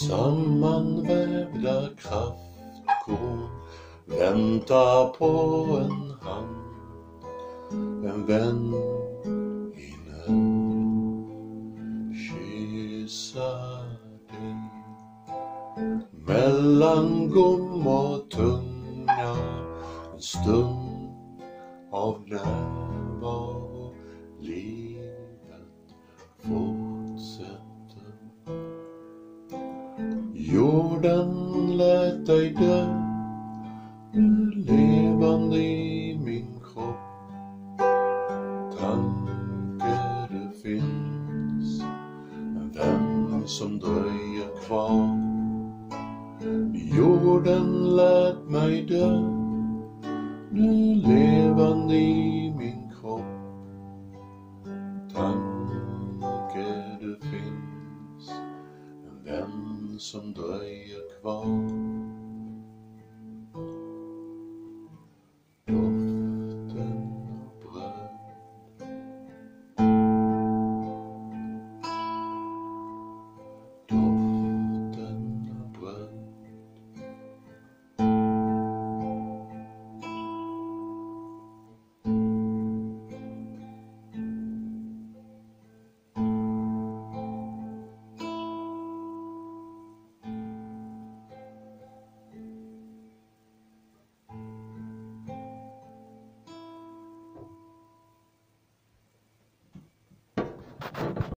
Sammanvävda kraftkorn väntar på en hand, en vän i nöd, kyssa dig. Mellan gom och tunga, en stund av närvaro, livet fortsätter. Jorden lät dig dö, nu levande i min kropp. Tanke det finns, en vän som dröjer kvar. Jorden lät mig dö, nu levande i min kropp. Tanke det finns, en vän som dröjer kvar.